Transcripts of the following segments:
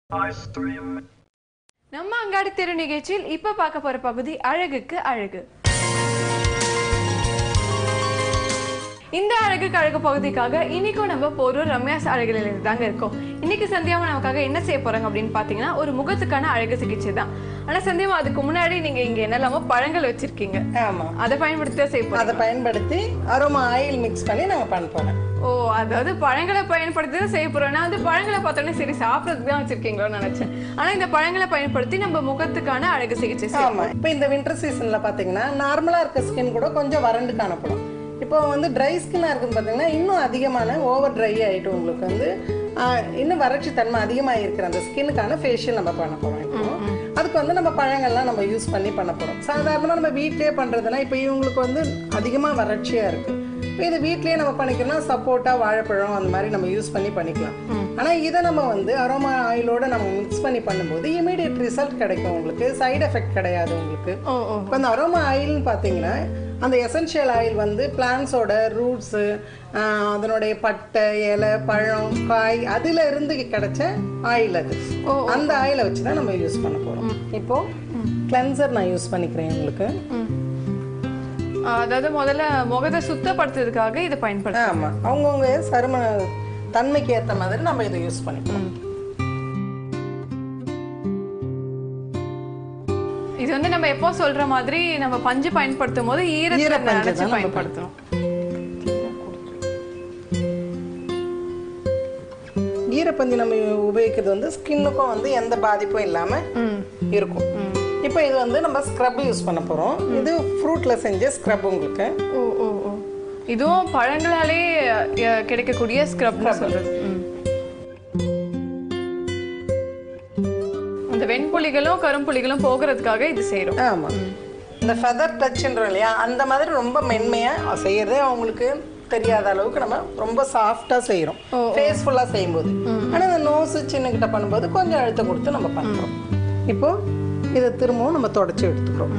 நம்ம அங்காடி தெரு நிகழ்ச்சியில் இப்ப பார்க்க போற பகுதி அழகுக்கு அழகு. இந்த அழகுக்கு அழகு பகுதிக்காக இன்னைக்கும் நம்ம போரூர் ரம்யாஸ் அழகுல தாங்க இருக்கோம். இன்னைக்கு சந்தியாமா நமக்காக என்ன செய்ய போறாங்க அப்படின்னு பாத்தீங்கன்னா ஒரு முகத்துக்கான அழகு சிகிச்சை தான். ஆனா சந்தியாமா அதுக்கு முன்னாடி நீங்க இங்க என்னெல்லாமோ பழங்கள் வச்சிருக்கீங்க. ஆமா, அதை பயன்படுத்தி செய்ய போறோம். அதை பயன்படுத்தி அரோமா ஆயில் மிக்ஸ் பண்ணி நாங்க பண்ண போறோம். ஓ, அதாவது பழங்களை பயன்படுத்தி தான் செய்ய போறோம். நான் வந்து பழங்களை பார்த்தோன்னே சரி சாப்பிட்றதுக்கு தான் வச்சிருக்கீங்களோன்னு நினைச்சேன். ஆனா இந்த பழங்களை பயன்படுத்தி நம்ம முகத்துக்கான அழகு சிகிச்சை செய்யலாம். ஆமா, இப்போ இந்த வின்டர் சீசன்ல பாத்தீங்கன்னா நார்மலா இருக்க ஸ்கின் கூட கொஞ்சம் வறண்டு காணப்படும். இப்போ வந்து ட்ரை ஸ்கின்னா இருக்குன்னு பார்த்தீங்கன்னா இன்னும் அதிகமான ஓவர் ட்ரை ஆகிட்டு உங்களுக்கு வந்து இன்னும் வறட்சி தன்மை அதிகமாக இருக்கிற அந்த ஸ்கின்னுக்கான ஃபேஷியல் நம்ம பண்ண போகிறோம். இப்போ அதுக்கு வந்து நம்ம பழங்கள்லாம் நம்ம யூஸ் பண்ணி பண்ண போகிறோம். சாதாரணமாக நம்ம வீட்டிலே பண்ணுறதுனா இப்போ இவங்களுக்கு வந்து அதிகமாக வறட்சியாக இருக்குது. இப்போ இது வீட்லேயே நம்ம பண்ணிக்கலாம். சப்போட்டா, வாழைப்பழம் அந்த மாதிரி நம்ம யூஸ் பண்ணி பண்ணிக்கலாம். ஆனால் இதை நம்ம வந்து அரோமா ஆயிலோட நம்ம மிக்ஸ் பண்ணி பண்ணும்போது இமீடியட் ரிசல்ட் கிடைக்கும். உங்களுக்கு சைடு எஃபெக்ட் கிடையாது. உங்களுக்கு இப்போ அந்த அரோமா ஆயில்னு பார்த்தீங்கன்னா அந்த எசென்ஷியல் ஆயில் வந்து பிளான்ஸோட ரூட்ஸு, அதனுடைய பட்டை, இலை, பழம், காய் அதுல இருந்து கிடைச்ச ஆயில் அது. அந்த ஆயிலை வச்சு தான் நம்ம யூஸ் பண்ண போறோம். இப்போ கிளென்சர் நான் யூஸ் பண்ணிக்கிறேன் உங்களுக்கு. அதாவது முதல்ல முகத்தை சுத்தப்படுத்துறதுக்காக இதை பயன்படுத்த. ஆமா, அவங்கவுங்க சரும தன்மைக்கு ஏற்ற மாதிரி நம்ம இதை யூஸ் பண்ணிக்கலாம். இது வந்து நம்ம எப்போ சொல்ற மாதிரி நம்ம பஞ்சு பயன்படுத்தும் போது ஈரத்துல நினைச்சு பயன்படுத்தணும். ஈரப்பஞ்சு நம்ம உபயோகிக்கிறது வந்து ஸ்கின்னுக்கும் வந்து எந்த பாதிப்பும் இல்லாம இருக்கும். இப்போ இது வந்து நம்ம ஸ்க்ரப் யூஸ் பண்ண போறோம். இது ஃப்ரூட்ல செஞ்ச ஸ்க்ரப் உங்களுக்கு. ஓ ஓ ஓ, இதுவும் பழங்களாலே கிடைக்கக்கூடிய ஸ்க்ரப்னு சொல்றது. அந்த வெண்புலிகளும் கரும்புலிகளும் போகிறதுக்காக இது செய்யறோம். ஆமா, இந்த ஃபெதர் டச்ன்றோம் இல்லையா, அந்த மாதிரி ரொம்ப மென்மையா செய்யறது அவங்களுக்கு தெரியாத அளவுக்கு நம்ம ரொம்ப சாஃப்டா செய்யறோம் ஃபேஸ் ஃபுல்லா செய்யும்போது. ஆனா இந்த நோஸ் சின்னகிட்ட பண்ணும்போது கொஞ்சம் அழுத்தம் கொடுத்து நம்ம பண்றோம். இப்போ இதை திரும்பவும் நம்ம தொடச்சி எடுத்துக்கிறோம்.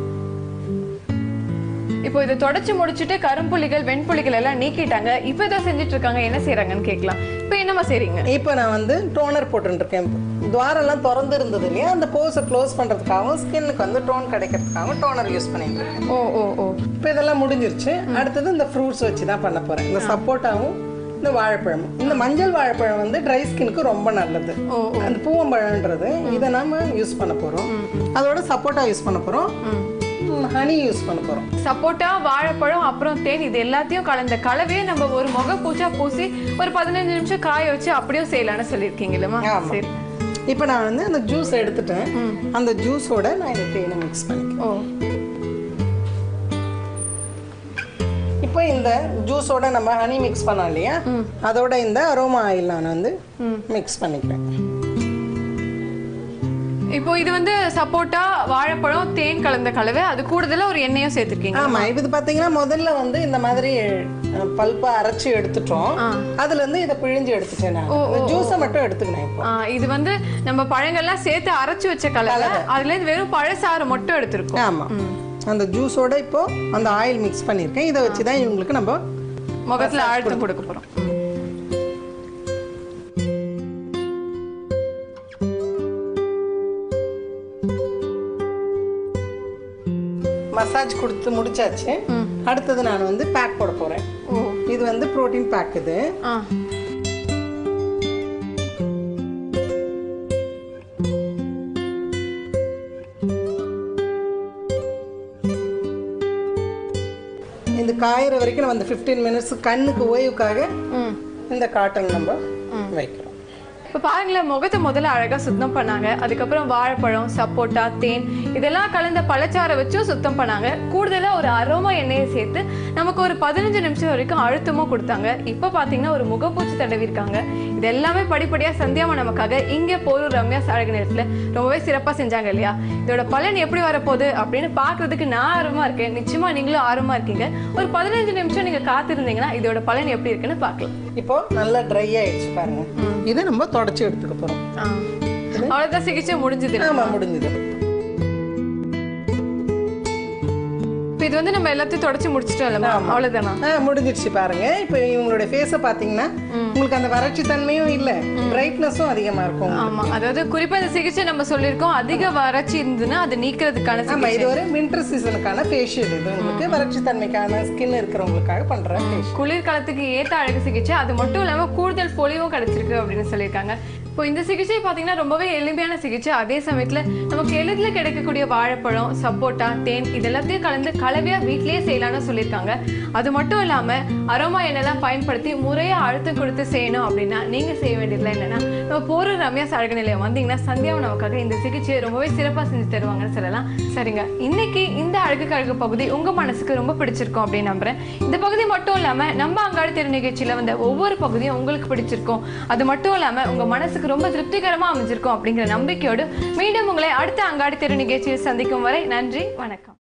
இப்போ இதை தொடச்சு முடிச்சுட்டு கரும்புலிகள் வெண்புலிகள் எல்லாம் நீக்கிட்டாங்க. இப்போ இதை செஞ்சுட்டு இருக்காங்க, என்ன செய்யறாங்கன்னு கேட்கலாம். இப்போ என்னமா செய்றீங்க? இப்போ நான் வந்து டோனர் போட்டுருக்கேன். துவாரெல்லாம் திறந்து இருந்தது இல்லையா, அந்த போஸை க்ளோஸ் பண்றதுக்காகவும் ஸ்கின்னுக்கு வந்து டோன் கிடைக்கிறதுக்காகவும் டோனர் யூஸ் பண்ணிட்டு இருக்கேன். ஓ ஓ ஓ, இப்போ இதெல்லாம் முடிஞ்சிருச்சு. அடுத்தது இந்த ஃப்ரூட்ஸ் வச்சு தான் பண்ண போறேன். இந்த சப்போட்டாவும் இந்த வாழைப்பழமும். இந்த மஞ்சள் வாழைப்பழம் வந்து ட்ரை ஸ்கின்னுக்கு ரொம்ப நல்லது. அந்த பூவம்பழம்ன்றது இதை நாம யூஸ் பண்ண போறோம். அதோட சப்போட்டா யூஸ் பண்ண போறோம், ஹனி யூஸ் பண்ண போறோம். சப்போட்டா, வாழைப்பழம், அப்புறம் தேன், இது எல்லாத்தையும் கலந்த கலவையை நம்ம ஒரு முக பூச்சா பூசி ஒரு 15 நிமிஷம் காய வச்சு அப்படியே செய்யலாம்னு சொல்லியிருக்கீங்க இல்லமா? சரி, இப்போ நான் வந்து அந்த ஜூஸ் எடுத்துட்டேன். அந்த ஜூஸோட நான் இந்த தேனை மிக்ஸ் பண்ணிக்கிறேன். இப்போ இந்த ஜூஸோட நம்ம ஹனி மிக்ஸ் பண்ணோம் இல்லையா, அதோட இந்த அரோமா ஆயில் நான் வந்து மிக்ஸ் பண்ணிக்கிறேன். இப்போ இது வந்து சப்போட்டா, வாழைப்பழம், தேன் கலந்த கலவை, அது கூடுதலா ஒரு எண்ணெயும் சேர்த்திருக்கீங்க. ஆமா, இது பாத்தீங்கன்னா முதல்ல வந்து இந்த மாதிரி பல்பா அரைச்சு எடுத்துட்டோம். அதுல இருந்து இதை பிழிஞ்சு எடுத்துட்டேன். நான் ஜூஸை மட்டும் எடுத்துக்கிறேன். இப்போ இது வந்து நம்ம பழங்கள்லாம் சேர்த்து அரைச்சு வச்ச கலவை, அதுல இருந்து வெறும் பழசாறு மட்டும் எடுத்திருக்கோம். ஆமா, அந்த ஜூஸோட இப்போ அந்த ஆயில் மிக்ஸ் பண்ணிருக்கேன். இதை வச்சுதான் இவங்களுக்கு நம்ம முகத்துல அழுத்தம் கொடுக்க போறோம். மசாஜ் கொடுத்து முடிச்சாச்சு. அடுத்தது நான் வந்து பேக் போட போறேன். இது வந்து புரோட்டீன் பேக். இது இந்த காயிற வரைக்கும் நம்ம 15 மினிட்ஸ் கண்ணுக்கு ஓய்வுக்காக இந்த காட்டன் நம்ம வைக்கிறோம். இப்போ பாருங்களேன், முகத்தை முதல்ல அழகா சுத்தம் பண்ணாங்க. அதுக்கப்புறம் வாழைப்பழம், சப்போட்டா, தேன் இதெல்லாம் கலந்த பழச்சாரை வச்சும் சுத்தம் பண்ணாங்க. கூடுதலா ஒரு அரோமா எண்ணெயை சேர்த்து நமக்கு ஒரு 15 நிமிஷம் வரைக்கும் அழுத்தமும் கொடுத்தாங்க. இப்போ பாத்தீங்கன்னா ஒரு முகப்பூச்சி தடவி இருக்காங்க. இது எல்லாமே படிப்படியா சந்தியாமா நமக்காக இங்கே போரூர் ரம்யாஸ் அழகு நேரத்துல ரொம்பவே சிறப்பா செஞ்சாங்க இல்லையா? இதோட பலன் எப்படி வரப்போகுது அப்படின்னு பாக்குறதுக்கு நான் ஆர்வமா இருக்கேன். நிச்சயமா நீங்களும் ஆர்வமா இருக்கீங்க. ஒரு 15 நிமிஷம் நீங்க காத்திருந்தீங்கன்னா இதோட பலன் எப்படி இருக்குன்னு பார்க்கலாம். இப்போ நல்லா ட்ரை ஆயிடுச்சு பாருங்க. இதை நம்ம தொடச்சி எடுத்துக்க போறோம். அவ்வளவுதான், சிகிச்சை முடிஞ்சது. ஆமா, முடிஞ்சது. இப்போ இது வந்து நம்ம எல்லாத்தையும் தொடச்சி முடிச்சிட்டோம் இல்ல அவ்வளவுதானா? முடிஞ்சிடுச்சு பாருங்க. இப்போ இவங்களுடைய ஃபேஸை பாத்தீங்கன்னா உங்களுக்கு அந்த வறட்சி தன்மையும் இல்ல, பிரைட்னஸும் அதிகமா இருக்கும். ஆமா, அதாவது குறிப்பா இந்த சிகிச்சை நம்ம சொல்லிருக்கோம் அதிக வறட்சி இருந்துன்னா அது நீக்கிறதுக்கான ஆமா, இது ஒரு வின்டர் சீசனுக்கான ஃபேஷியல். இது உங்களுக்கு வறட்சி தன்மைக்கான ஸ்கின் இருக்கிறவங்களுக்காக பண்ற குளிர்காலத்துக்கு ஏத்த அழகு சிகிச்சை. அது மட்டும் இல்லாம கூடுதல் பொலிவும் கிடைச்சிருக்கு அப்படின்னு சொல்லியிருக்காங்க. இப்போ இந்த சிகிச்சை பார்த்தீங்கன்னா ரொம்பவே எளிமையான சிகிச்சை. அதே சமயத்தில் நமக்கு எளிதில் கிடைக்கக்கூடிய வாழைப்பழம், சப்போட்டா, தேன் இது எல்லாத்தையும் கலந்து கலவையாக வீட்லேயே செய்யலாம்னு சொல்லியிருக்காங்க. அது மட்டும் இல்லாமல் அரோமா எண்ணெய்லாம் பயன்படுத்தி முறையாக அழுத்தம் கொடுத்து செய்யணும் அப்படின்னா நீங்கள் செய்ய வேண்டியதுலாம் என்னென்னா, நம்ம போகிற ரம்யாஸ் அழகு நிலையம் வந்தீங்கன்னா சந்தியாவும் நமக்காக இந்த சிகிச்சையை ரொம்பவே சிறப்பாக செஞ்சு தருவாங்கன்னு சொல்லலாம். சரிங்க, இன்னைக்கு இந்த அழகு பகுதி உங்கள் மனசுக்கு ரொம்ப பிடிச்சிருக்கும் அப்படின்னு நம்புறேன். இந்த பகுதி மட்டும் இல்லாமல் நம்ம அங்காடி தெரு நிகழ்ச்சியில் வந்த ஒவ்வொரு பகுதியும் உங்களுக்கு பிடிச்சிருக்கும். அது மட்டும் இல்லாமல் உங்கள் மனசுக்கு ரொம்ப திருப்திகரமா அமைஞ்சிருக்கும் அப்படிங்கிற நம்பிக்கையோடு மீண்டும் உங்களை அடுத்த அங்காடி தெரு நிகழ்ச்சியில் சந்திக்கும் வரை நன்றி, வணக்கம்.